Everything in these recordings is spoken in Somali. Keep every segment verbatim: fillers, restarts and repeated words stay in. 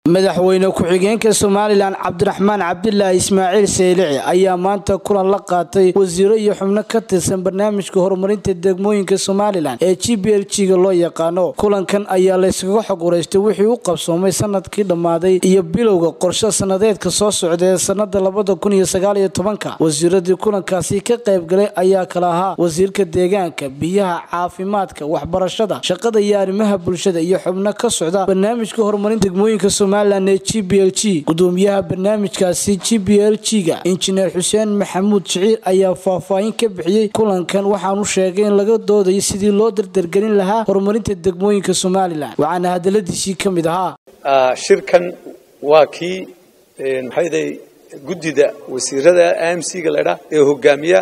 madaxweyne ku-xigeenka Soomaaliland Cabdiraxmaan Cabdullaahi Ismaaciil Seylici ayaa maanta kulan la qaatay wasiiro iyo xubno ka tirsan barnaamijka horumarinta degmooyinka Soomaaliland ee G B L G-ga loo yaqaano. Kulankan ayaa la isugu xog wareystay wixii uu qabsoomay sanadkii dhamaaday iyo bilowga qorshe sanadeedka soo socda ee sanada laba kun iyo sagaal iyo toban. wasiiradii kulankaasi ka qayb galay ayaa kala ahaa wasiirka deegaanka, biyaha, caafimaadka, waxbarashada, shaqada iyo arrimaha bulshada iyo xubno ka socda barnaamijka horumarinta degmooyinka Soomaaliland ee G B L G. gudoomiyaha barnaamijkaasi G B L G-ga injineer Xuseen Maxamuud Shiciir ayaa faahfaahin ka bixiyay kulankan, waxaanu sheegay in laga doodayo sidii loo dardargelin lahaa horumarinta degmooyinka Soomaaliland. waxaana hadaladiisii ka mid ahaa shirkan waa kii maxayday gudida wasiirada A M C-ga la yiraahdo ee hogaamiya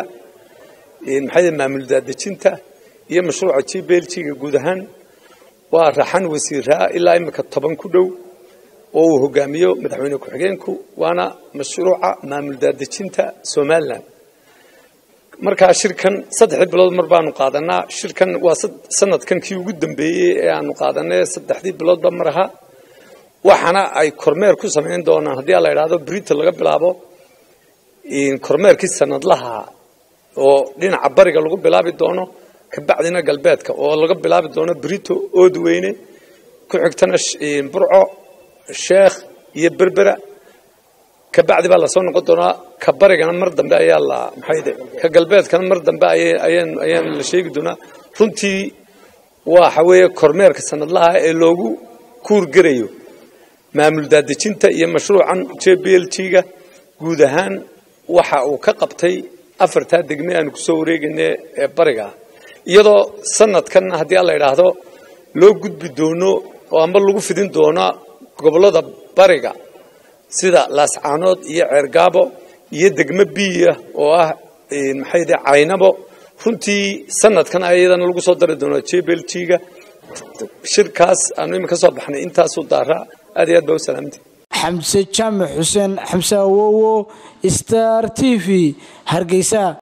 maxay maamul daadejinta iyo mashruuca G B L G-ga guud ahaan waa raxan wasiiraa ilaa imika toban ku dhow oo uu hogaamiyo madaxweyne ku-xigeenku, waana mashruuca maamul daadejinta Soomaaliland. marka shirkan saddex bilood mar baanu qaadanaa. shirkan waa sanadkan kii ugu dambeeyay ee aanu qaadanay saddexdii biloodba maraha, waxana ay kormeer ku sameyn doonaan hadii la yiraahdo Brito laga bilaabo in kormeerkii sanadlaha oo dhinaca bariga lagu bilaabi doono, ka bacdina galbeedka oo laga bilaabi doono Brito Oodweyne, ku xigtana Burco, Sheekh iyo Berbera, ka bacdi baa la soo noqon doonaa ka barigana mar dambe ayaa la maxayde ka galbeedkana mar dambe ayaan ayaan la sheegi doonaa. runtii waxa weeye kormeerka sanadlaha ee loogu kuurgarayo maamul daadejinta iyo mashruucan G B L G-ga guud ahaan waxa uu ka qabtay afarta degme aan ku soo wareegnay ee bariga, iyadoo sanadkan hadii la yiraahdo loo gudbi doono oo amba lagu fidin doona gobolada bariga sida Laascaanood iyo Ceergaabo iyo degme biya oo ah maxayde Caynabo. runtii sanadkan ayadan lagu soo dari doono G B L G-ga. shirkaas aanu imika soo baxnay intaas u daara aad iyo aad baa u salaamtay. Xamse Jaamac Xuseen Xamse Awowo, Star T V, Hargeysa.